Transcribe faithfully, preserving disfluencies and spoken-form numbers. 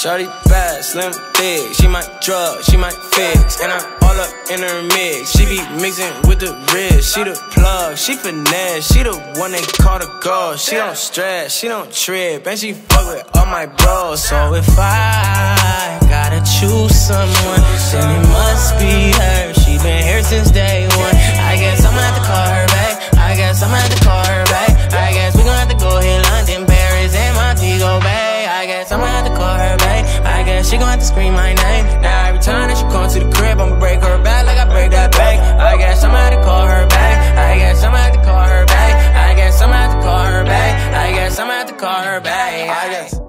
Shawty bad, slim, thick. She might drug, she might fix. And I'm all up in her mix. She be mixing with the wrist. She the plug, she finesse. She the one they call the girl. She don't stress, she don't trip. And she fuck with all my bros. So if I gotta choose someone, then it must be her. She been here since day one. I guess I'ma have to call her back. I guess I'ma have to call her back. I guess we gon' have to go hit London, Paris, and Montego Bay. I guess I'ma have to call her back. I guess she gon' have to scream my name. Now every time that she come to the crib, I'ma break her back like I break that bank. I guess I'ma have to call her back. I guess I'ma have to call her back. I guess I'ma have to call her back. I guess I'ma have to call her back. I guess